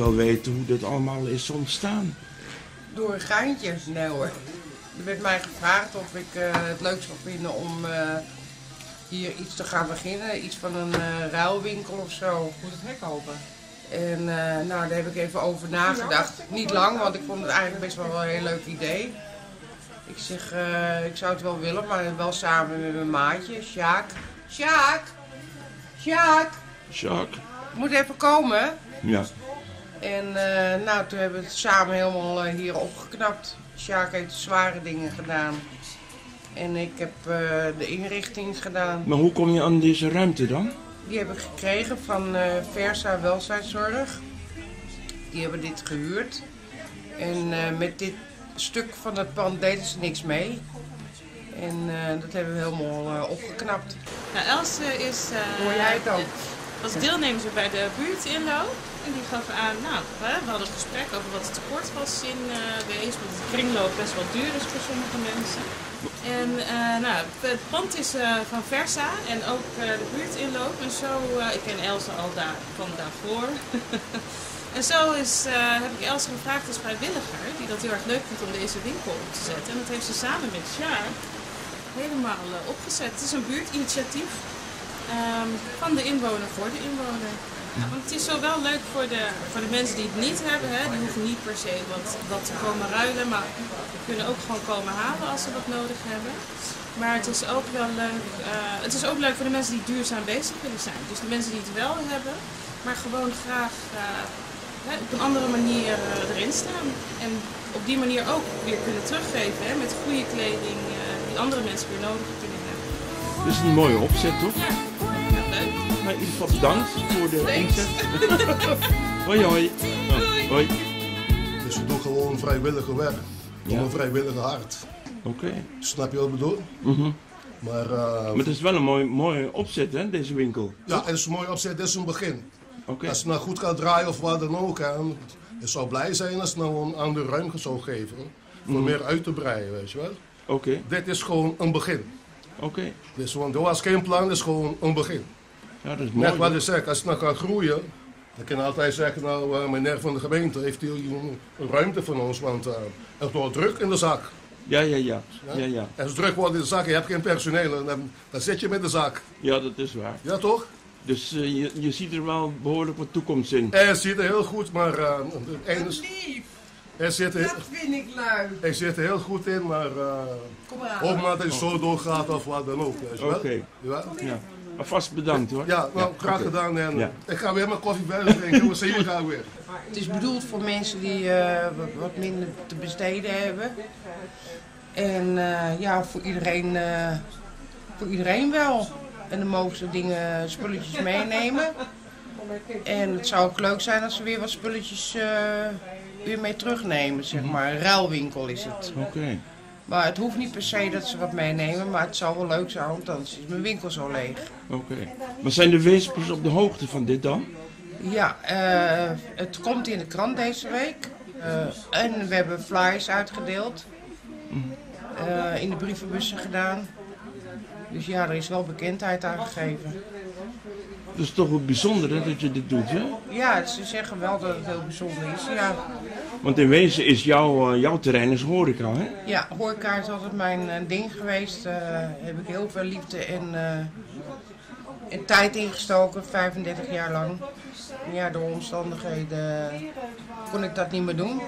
wel weten hoe dit allemaal is ontstaan. Door een geintje? Nee hoor. Er werd mij gevraagd of ik het leuk zou vinden om hier iets te gaan beginnen. Iets van een ruilwinkel of zo. Moet het hek open? En nou, daar heb ik even over nagedacht. Niet lang, want ik vond het eigenlijk best wel een heel leuk idee. Ik zeg, ik zou het wel willen, maar wel samen met mijn maatje, Sjaak. Sjaak! Sjaak! Sjaak. Moet even komen. Ja. En nou, toen hebben we het samen helemaal hier opgeknapt. Sjaak heeft zware dingen gedaan. En ik heb de inrichting gedaan. Maar hoe kom je aan deze ruimte dan? Die heb ik gekregen van Versa Welzijnszorg. Die hebben dit gehuurd. En met dit stuk van het pand deden ze niks mee. En dat hebben we helemaal opgeknapt. Nou, Els Hoor jij het ook? was deelnemer bij de buurtinloop. En die gaf aan, nou, we hadden een gesprek over wat het tekort was in Wees. Want het kringloop best wel duur is voor sommige mensen. En nou, het pand is van Versa en ook de buurtinloop. En zo, ik ken Elsa al van daarvoor. En zo heb ik Elsa gevraagd als vrijwilliger, die dat heel erg leuk vindt om deze winkel op te zetten. En dat heeft ze samen met Sjaar helemaal opgezet. Het is een buurtinitiatief van de inwoner voor de inwoner. Ja, want het is zo wel leuk voor de mensen die het niet hebben. Hè. Die hoeven niet per se wat te komen ruilen, maar die kunnen ook gewoon komen halen als ze wat nodig hebben. Maar het is ook wel leuk, het is ook leuk voor de mensen die duurzaam bezig willen zijn. Dus de mensen die het wel hebben, maar gewoon graag op een andere manier erin staan. En op die manier ook weer kunnen teruggeven, hè, met goede kleding die andere mensen weer nodig kunnen hebben. Dat is een mooie opzet, toch? Ja, leuk. Maar in ieder geval bedankt voor de inzet. Hoi hoi. Oh, hoi. Dus ik doe gewoon vrijwillige werk. Voor een vrijwillige hart. Oké. Snap je wat ik bedoel? Maar het is wel een mooie opzet, hè, deze winkel. ja, het is een mooi opzet. Dit is een begin. Oké. Als het nou goed gaat draaien of wat dan ook. Ik zou blij zijn als het nou een andere ruimte zou geven. Voor meer uit te breiden, weet je wel. Oké. Dit is gewoon een begin. Oké. Dus, want er was geen plan, het is gewoon een begin. Ja, dat is mooi. Net wat ik zeg, als het nou gaat groeien, dan kan je altijd zeggen, nou meneer van de gemeente heeft hier een ruimte van ons, want het wordt druk in de zak. Ja. Als het druk wordt in de zak en je hebt geen personeel, dan zit je met de zak. Ja, dat is waar. Ja toch? Dus je ziet er wel behoorlijk wat toekomst in. Hij ziet er heel goed, maar Lief! hij zit Dat vind ik leuk. hij zit er heel goed in, maar Kom maar. ook maar dat hij zo doorgaat of wat dan ook. Oké. Ja? Ja. Maar vast bedankt hoor. Ja, nou, graag oké. gedaan. En, Ja. ik ga weer mijn koffie verder drinken. We zien elkaar weer. Het is bedoeld voor mensen die wat minder te besteden hebben. En ja, voor iedereen wel. En dan mogen ze dingen, spulletjes meenemen. En het zou ook leuk zijn als ze weer wat spulletjes weer mee terugnemen, zeg maar. Een ruilwinkel is het. Oké. Maar het hoeft niet per se dat ze wat meenemen, maar het zou wel leuk zijn, want anders is mijn winkel zo leeg. Oké. Maar zijn de Weespers op de hoogte van dit dan? Ja, het komt in de krant deze week. En we hebben flyers uitgedeeld. In de brievenbussen gedaan. Dus ja, er is wel bekendheid aan gegeven. Dat is toch wel bijzonder hè, dat je dit doet, hè? Ja, ze zeggen wel dat het heel bijzonder is. Ja, Want in wezen is jouw terrein is horeca, hè? ja, horeca is altijd mijn ding geweest. Heb ik heel veel liefde en tijd ingestoken, 35 jaar lang. Ja, door omstandigheden kon ik dat niet meer doen.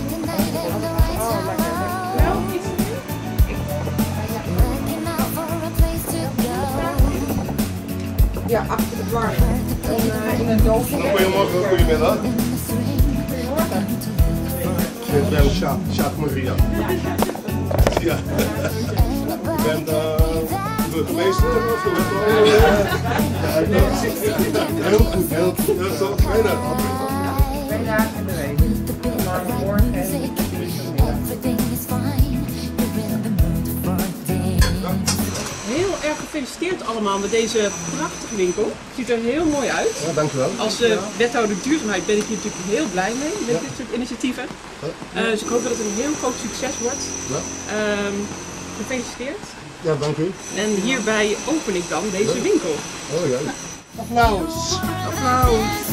Ja, achter de bar. In een doosje. Goedemorgen, goedemiddag. Ik ben Sjaak Maria. Ja. Ik ben burgemeester of heel goed, heel goed. Bijna. 2 dagen in de week. Maar morgen en Heel erg gefeliciteerd allemaal met deze prachtige winkel. Het ziet er heel mooi uit. Ja, dankjewel. Als wethouder duurzaamheid ben ik hier natuurlijk heel blij mee met dit soort initiatieven. Dus ik hoop dat het een heel groot succes wordt. Ja. Gefeliciteerd. Ja, dank u. En hierbij open ik dan deze winkel. Oh ja. applaus. Applaus.